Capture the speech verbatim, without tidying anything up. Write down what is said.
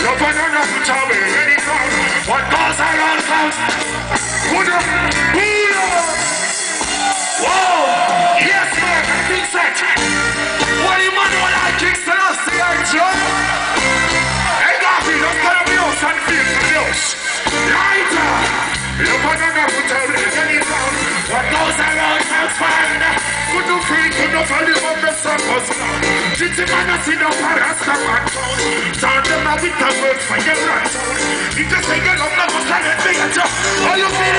Your banana put away anytime. What goes around comes. Put up, pull up. Whoa, yes man, big set. What you man want I Kingston us the Joe? Hey Garfield, let's go to the house and feel the house. Lighter. Your banana put away anytime. What goes around comes fine. Couldn't feel, couldn't fall in on the circus. City man, I see no parasta man. Sound them a bit of work for your run. You just say you're not going to stand it big at you. All you feel